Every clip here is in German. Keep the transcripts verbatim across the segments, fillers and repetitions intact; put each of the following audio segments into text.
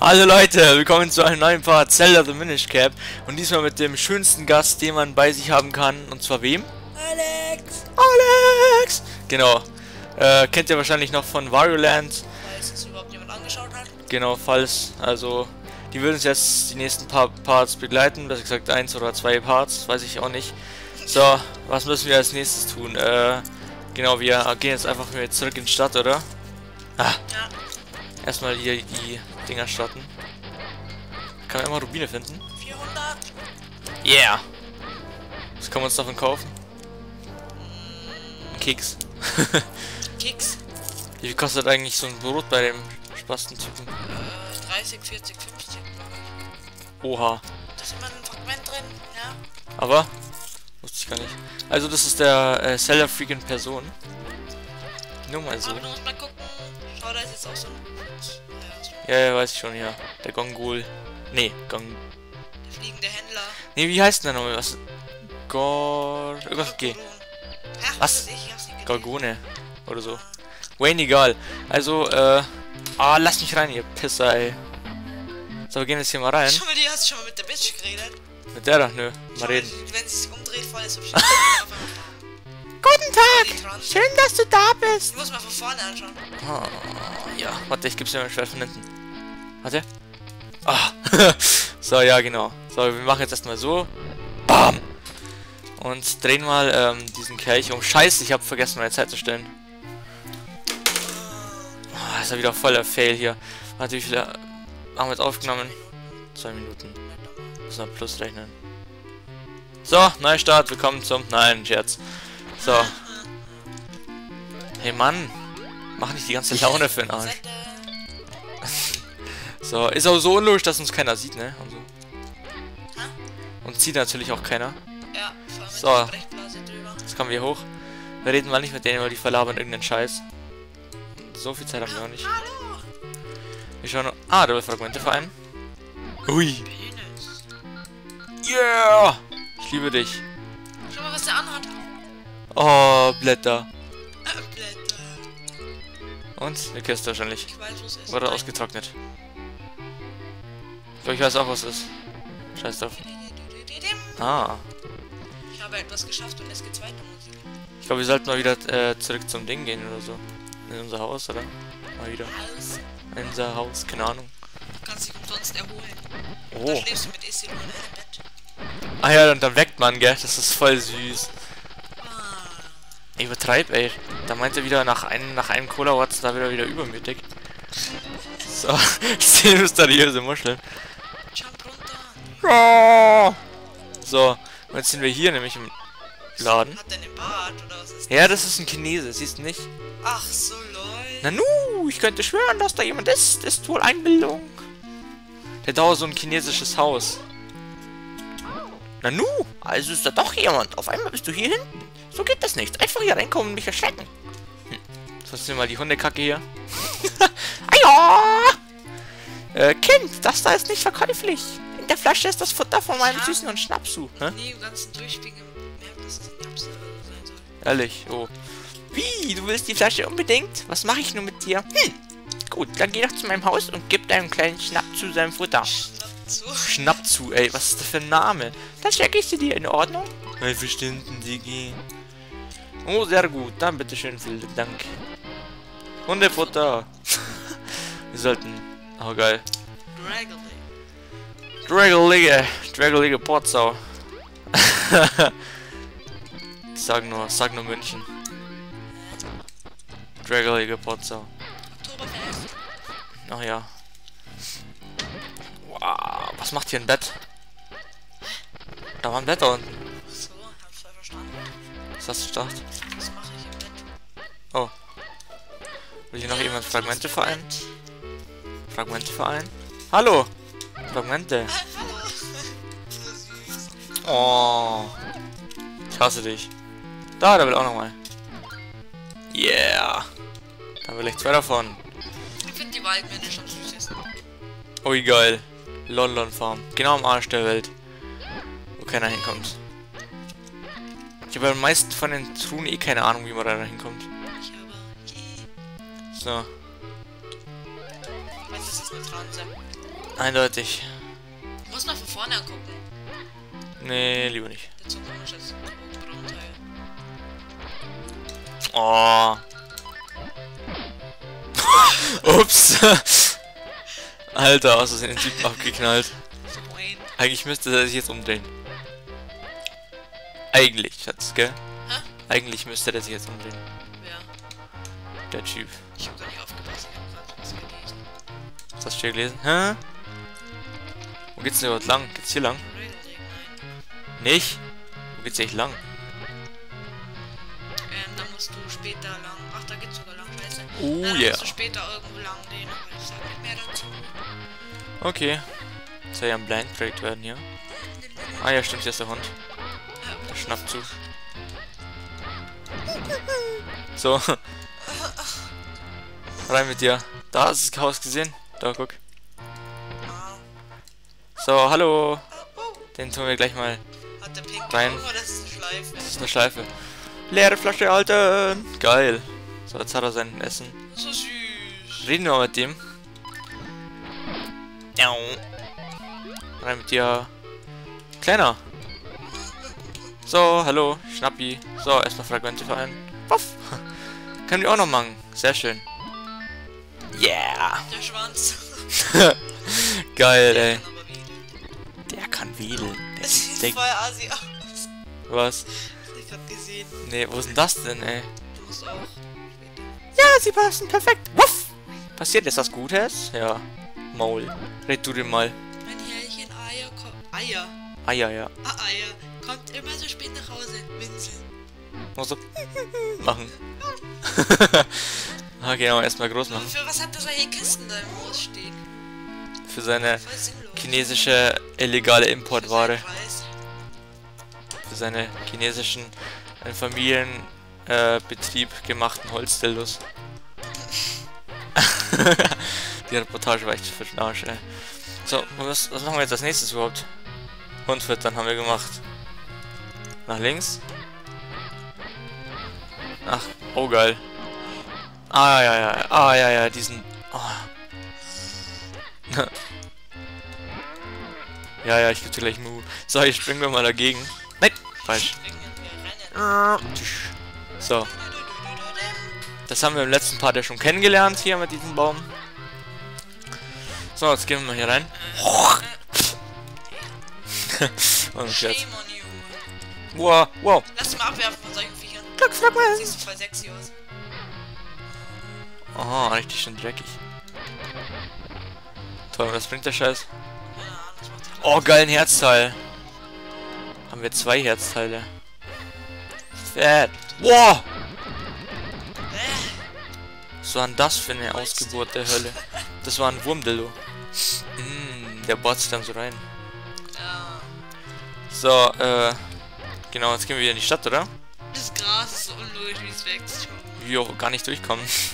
Hallo Leute, willkommen zu einem neuen Part Zelda The Minish Cap und diesmal mit dem schönsten Gast, den man bei sich haben kann, und zwar wem? Alex! Alex! Genau, äh, kennt ihr wahrscheinlich noch von Wario Land. Falls es überhaupt jemand angeschaut hat. Genau, falls, also, die würden uns jetzt die nächsten paar Parts begleiten, besser gesagt eins oder zwei Parts, weiß ich auch nicht. So, was müssen wir als nächstes tun? Äh, genau, wir gehen jetzt einfach wieder zurück in die Stadt, oder? Ah. Ja. Erstmal hier die Dinger starten. Kann man immer Rubine finden? vierhundert. Yeah! Was kann man uns davon kaufen? Ein Keks. Keks. Wie viel kostet eigentlich so ein Brot bei dem Spastentypen? Äh, dreißig, vierzig, fünfzig, glaube ich. Oha. Da ist immer ein Fragment drin, ja. Aber? Wusste ich gar nicht. Also das ist der äh, Zelda Freak in Person. Nur mal so. Aber du musst mal gucken. Schau, da ist jetzt auch so ein... Ja, ja, weiß ich schon, ja. Der Gongul. Nee, Gong... Der fliegende Händler. Nee, wie heißt denn der nochmal? Was? Gor... Irgendwas mit G. Ach, Was? Ich, ich hab's nicht Gorgone. Oder so. Wayne, egal. Also, äh... Ah, lass mich rein, ihr Pisser, ey. So, wir gehen jetzt hier mal rein. Schau mal, die hast du schon mal mit der Bitch geredet. Mit der da? Nö. Schau Mal reden. Mal, wenn sie sich umdreht, voll ist hübsch. Guten Tag! Schön, dass du da bist! Ich muss mal von vorne anschauen. Oh, ja, warte, ich geb's mir mal schwer von hinten. Warte. Ah. So, ja, genau. So, wir machen jetzt erstmal so. Bam! Und drehen mal ähm, diesen Kelch um. Scheiße, ich habe vergessen, meine Zeit zu stellen. Oh, ist ja wieder voller Fail hier. Warte, wie viele haben wir jetzt aufgenommen? Zwei Minuten. Müssen wir plus rechnen. So, Neustart, willkommen zum... Nein, Scherz. So. Hey Mann, mach nicht die ganze Laune für den Arsch. So, ist auch so unlogisch, dass uns keiner sieht, ne? Und, so. Und sieht natürlich auch keiner. Ja, vor allem So. mit der Brechblase drüber. Jetzt kommen wir hoch. Wir reden mal nicht mit denen, weil die verlabern irgendeinen Scheiß. So viel Zeit haben wir auch nicht. Hallo! Wir schauen noch. Ah, da will Fragmente vereinen. Ui. Penis. Yeah! Ich liebe dich. Schau mal, was der anhat. Oh, Blätter. Äh, Blätter. Und? Eine Kiste wahrscheinlich. Ich weiß, was es ist. Wurde ausgetrocknet. Ich glaube, ich weiß auch, was es ist. Scheiß drauf. Ah. Ich habe etwas geschafft und es geht's weiter, Musik. Ich glaube, wir sollten mal wieder äh, zurück zum Ding gehen oder so. In unser Haus, oder? Mal wieder. Haus. In unser Haus, keine Ahnung. Du kannst dich umsonst erholen. Da Oh. schläfst du mit Isildur in einem Bett. Ah ja, und dann weckt man, gell? Das ist voll süß. Ah. Ich übertreib, ey. Da meint er wieder nach einem, nach einem Cola-Watts da wieder wieder übermütig. So, zehn mysteriöse Muscheln. Jump runter. Oh. So, und jetzt sind wir hier nämlich im Laden. Hat der einen Bart oder was ist das? Ja, das ist ein Chinese, siehst du nicht? Ach so, lol. Nanu, ich könnte schwören, dass da jemand ist. Das ist wohl Einbildung. Der dauert so ein chinesisches Haus. Nanu, also ist da doch jemand. Auf einmal bist du hier hinten. So geht das nicht. Einfach hier reinkommen und mich erschrecken. Hm. So, jetzt nehmen wir mal die Hundekacke hier. Aja! Äh, Kind, das da ist nicht verkäuflich. In der Flasche ist das Futter von meinem Ja. süßen und Schnapsu. Hä? Nie im ganzen Durchspielen gemerkt, dass es ein Napster sein soll. Ehrlich, oh. Wie, du willst die Flasche unbedingt? Was mache ich nur mit dir? Hm, gut, dann geh doch zu meinem Haus und gib deinem kleinen Schnapp zu seinem Futter. Schnapp zu. Schnapp zu, ey, was ist das für ein Name? Dann schenke ich sie dir, in Ordnung? Verstanden, Digi. Oh, sehr gut, dann bitteschön, vielen Dank. Hundefutter. Wir sollten... Oh, geil. Draggly. Dragelige, Dragelige Potsau. Sag nur, sag nur München. Dragelige Potsau. Oktoberfest. Ach ja. Wow, was macht hier ein Bett? Da war ein Bett da unten. Ach so, hab's voll verstanden. Was hast du gedacht? Was mache ich im Bett? Oh. Will hier noch jemand Fragmente vereinen? Fragmente vereinen? Hallo! Fragmente. Ah, hallo. Süß. Oh. Ich hasse dich. Da, da will auch nochmal. Yeah. Da will ich zwei davon. Ich finde die Waldmännisch am süßesten. Ui, geil. London Farm. Genau am Arsch der Welt. Wo keiner hinkommt. Ich habe am meisten von den Truhen eh keine Ahnung, wie man da hinkommt. Ich aber. So. Ich weiß, das ist eine Transe. Eindeutig. Muss mal von vorne angucken. Nee, lieber nicht. Der Zug ist jetzt Brunnenteil. Oh. Ups. Alter, aus Versehen den Typen abgeknallt. Moin. Eigentlich müsste er sich jetzt umdrehen. Eigentlich, Schatz, gell? Hä? Eigentlich müsste der sich jetzt umdrehen. Wer? Der Typ. Ich hab gar nicht aufgepasst, ich hab grad was gelesen. Was hast du hier gelesen? Hä? Wo geht's denn überhaupt lang? Geht's hier lang? Regelweg, nein. Nicht? Wo geht's eigentlich lang? Ähm, da musst du später lang. Ach, da geht's sogar lang, scheiße. Oh Na, da yeah. musst du später irgendwo lang gehen, aber ich sag nicht mehr dazu. Okay. Soll ja ein Blind Trade werden hier. Ah ja, stimmt, hier ist der Hund. Der schnappt zu. So. Rein mit dir. Da hast du das Haus gesehen. Da, guck. Ah. So, hallo. Oh, oh. Den tun wir gleich mal. Hat der Pink Rein. Augen oder das ist eine Schleife? Das ist eine Schleife. Leere Flasche halten. Geil. So, jetzt hat er sein Essen. So süß. Reden wir mal mit dem. Au. Rein mit dir. Kleiner. So, hallo. Schnappi. So, erstmal Fragmente vereinen. Puff. Können wir auch noch machen. Sehr schön. Yeah. Der Schwanz. Geil, ey. Kann aber wedeln. Der kann wedeln. Der Es sieht denkt- voll assi aus. Was? Hab ich grad gesehen. Nee, wo ist denn das denn, ey? Du musst auch. Ja, sie passen perfekt. Wuff. Passiert jetzt was Gutes? Ja. Maul. Red du dir mal. Mein Herrchen Eier kommt. Eier. Ah, ja, ja. Ah, Eier. Kommt immer so spät nach Hause. Winseln. Muss so machen. Ah, genau, erstmal groß machen. Für was hat er solche Kisten da im Haus stehen? Für seine Voll sinnlos. chinesische illegale Importware. Für seinen Preis. Für seine chinesischen, in Familienbetrieb äh, Betrieb gemachten Holzdildos. Die Reportage war echt für den Arsch, ey. So, was, was machen wir jetzt als nächstes überhaupt? Hund füttern haben wir gemacht. Nach links. Ach, oh geil. Ah ja ja, ah ja ja, diesen. Oh. Ja ja, ich gebe dir gleich einen Move. So, ich springen wir mal dagegen. Nein, falsch. Springen wir rennen. So, das haben wir im letzten Part ja schon kennengelernt hier mit diesem Baum. So, jetzt gehen wir mal hier rein. Und jetzt. Shame on you. Wow, wow. Lass dich mal abwerfen von solchen Viechern. Glück, frag mal. Siehst du voll sexy aus. Aha, richtig schön dreckig. Toll, was bringt der Scheiß? Keine Ahnung, das macht sich Oh, geil, ein Herzteil. Haben wir zwei Herzteile. Fett. Wow! Was war denn das für eine Ausgeburt der Hölle? Das war ein Wurmdildo. Mm, der bohrt sich dann so rein. Ja. So, äh... Genau, jetzt gehen wir wieder in die Stadt, oder? Das Gras ist so unlogisch, wie es wächst. Jo, gar nicht durchkommen. Ich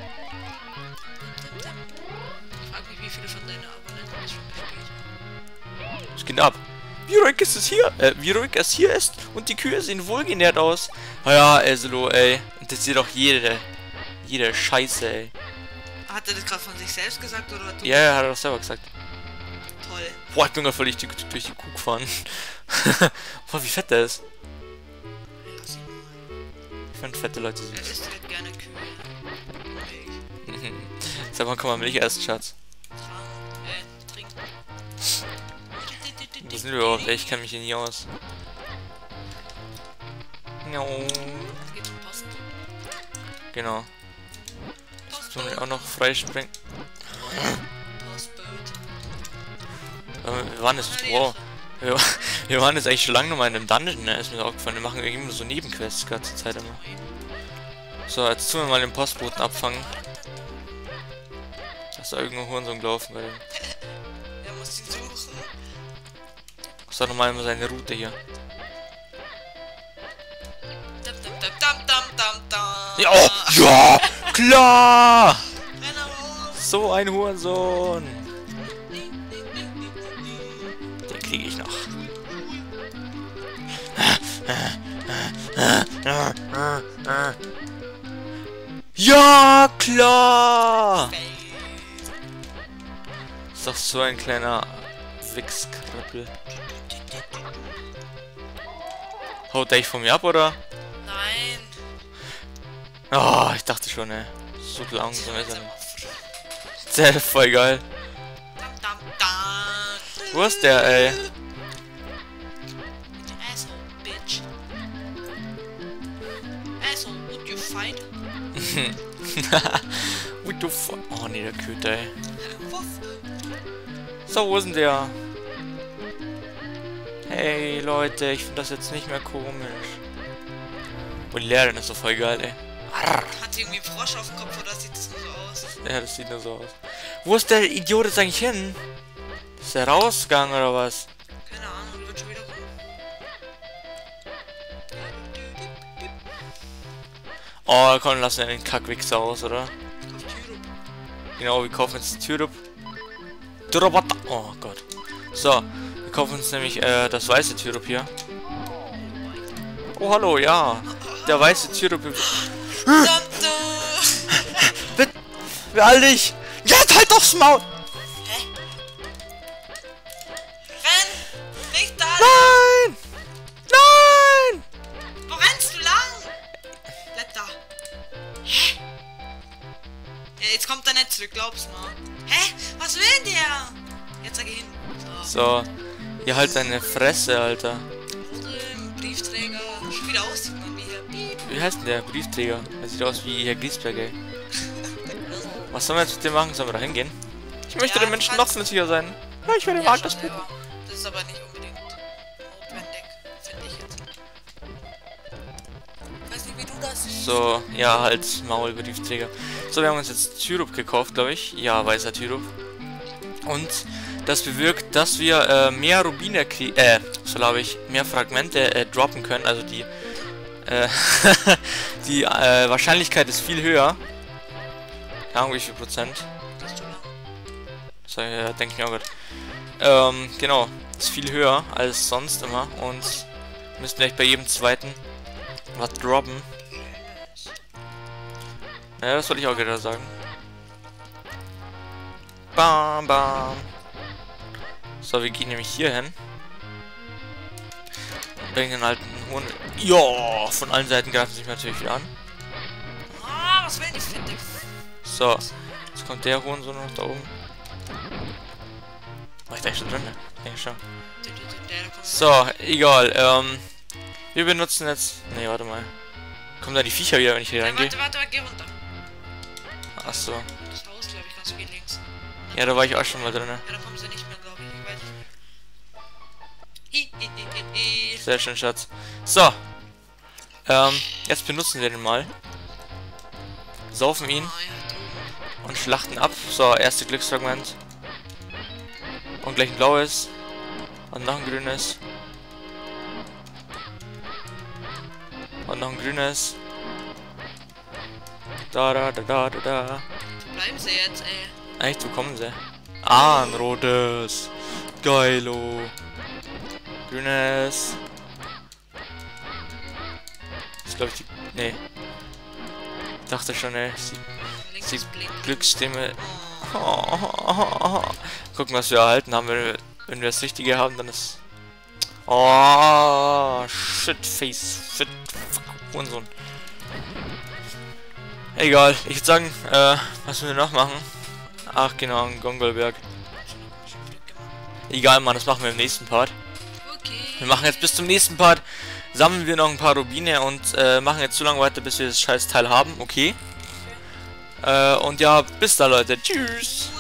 frag mich, wie viele von deinen Abonnenten das schon gespielt haben. Es geht ab. Wie ruhig ist es hier? Äh, wie ruhig es hier ist? Und die Kühe sehen wohlgenährt aus. Ah ja, Eselo, ey. Und das sieht doch jede... Jede Scheiße, ey. Hat er das gerade von sich selbst gesagt oder du? Ja, ja, hat er doch selber gesagt. Toll. Boah, ich bin gerade völlig durch die, durch die Kuh gefahren. Boah, wie fett der ist. Lass ihn mal. Ich finde fette Leute Er süß. isst halt gerne Kühe. Milch. Sag mal, kann man Milch essen, Schatz? Tragen. Äh, trinken. Wo sind wir überhaupt? Ey, ich kenne mich hier nie aus. No. Jetzt geht's zum Posten. Genau. Jetzt tun wir auch noch freispringen. Postboot. Aber wir waren jetzt... Wow. Wir, wir waren jetzt eigentlich schon lange noch mal in einem Dungeon, ne? Ist mir aufgefallen. Wir machen irgendwie so Nebenquests gerade zur Zeit immer. So, jetzt tun wir mal den Postboten abfangen. Da ist da irgendwo Hurensohn gelaufen bei dem. Er muss ihn suchen. Sag nochmal immer seine Route hier. Dam, dam, dam, dam, dam, dam, dam. Ja, oh, ja, klar! Renn auf. So ein Hurensohn. Den kriege ich noch. Ja, klar! Ist doch So ein kleiner Wichskrabbel. Haut der ich von mir ab, oder? Nein. Oh, ich dachte schon, ey. So langsam ist er nicht. Der ist voll geil. Dam, dam, dam. Wo ist der, ey? Asshole, bitch. Asshole, would you fight? What the fuck? Oh nee, der Köter, ey. Wuff. So, wo ist denn der? Hey Leute, ich finde das jetzt nicht mehr komisch. Und die Lehrerin ist so voll geil, ey. Hat sie irgendwie einen Frosch auf dem Kopf oder sieht das nur so aus? Ja, das sieht nur so aus. Wo ist der Idiot jetzt eigentlich hin? Ist der rausgegangen oder was? Keine Ahnung, wird schon wieder kommen. Oh, komm, lassen wir den Kackwichser aus, oder? Auf Tyrup. Genau, wir kaufen jetzt Tyrup. Tyrup. Oh Gott. So, wir kaufen uns nämlich äh, das weiße Tyrup hier. Oh, hallo, ja. Der weiße Tyrup. Bitte, beeil dich. Jetzt halt doch's Maul. Hä? Renn! Nicht da! Nein! Nein! Wo rennst du lang? Bleib da. Hä? Ja, jetzt kommt er nicht zurück, glaub's mal. Hä? Was will der? Jetzt sag ich hin. So. So, ihr halt deine Fresse, Alter. Modem, Briefträger. Schon wieder aussieht man wie hier. Piep. Wie heißt denn der Briefträger? Der sieht aus wie Herr Griesberg, ey. Was sollen wir jetzt mit dem machen? Sollen wir da hingehen? Ich möchte Ja, den Menschen kannst- noch nützlicher sein. Ja, ich werde Ja, warten, das schon, bitte. ja. Das ist aber nicht unbedingt notwendig, finde ich jetzt. Weiß nicht, wie du das siehst. So, ja, halt Maul, Briefträger. So, wir haben uns jetzt Tyrup gekauft, glaube ich. Ja, weißer Tyrup. Und das bewirkt, dass wir äh, mehr Rubine kriegen, äh, so glaube ich, mehr Fragmente äh, droppen können. Also die, äh, die äh, Wahrscheinlichkeit ist viel höher. Keine Ahnung, wie viel Prozent. Das ist zu lang. So, ja, denke ich mir auch gut. Ähm, genau. Ist viel höher als sonst immer. Und müssten gleich bei jedem zweiten was droppen. Ja, das wollte ich auch gerade sagen. Bam, bam. So, wir gehen nämlich hier hin. Und bringen den alten Huhn. Ja, von allen Seiten greifen sie mich natürlich wieder an. Ah, was will die fette? So, jetzt kommt der Hurensohn noch da oben. War ich da schon drin? Ne? Ich denke schon. Der, der, der, der kommt So, egal. Ähm, wir benutzen jetzt. Ne, warte mal. Kommen da die Viecher wieder, wenn ich hier Ja, reingehe? warte, warte, warte, geh runter. Achso. Das Haus, glaube ich, kannst du gehen links. Ja, da war ich auch schon mal drin. Ja, da kommen sie nicht mehr, glaube ich. Ich weiß nicht. Hi, hi, hi, hi, hi. Sehr schön, Schatz. So. Ähm, jetzt benutzen wir den mal. Saufen ihn Ah, ja, drüben. und schlachten ab. So, erste Glücksfragment. Und gleich ein blaues. Und noch ein grünes. Und noch ein grünes. Da, da, da, da, da, da. Wo bleiben sie jetzt, ey? Echt, wo kommen sie? Ah, ein rotes. Geilo. Grünes. Das glaube ich die... Nee. Dachte schon, ey. Sie, Links sie ist blinkt. Glücksstimme. Oh. Gucken, was wir erhalten haben. Wenn wir, wenn wir das Richtige haben, dann ist... Oh, shit, face, shit, fuck, Hurensohn. Egal, ich würde sagen, äh, was müssen wir noch machen? Ach genau, ein Gongolberg. Schon Glück gemacht. Egal, Mann, das machen wir im nächsten Part. Okay. Wir machen jetzt bis zum nächsten Part, sammeln wir noch ein paar Rubine und äh, machen jetzt so lange weiter, bis wir das scheiß Teil haben, okay? Äh, und ja, bis da, Leute. Tschüss!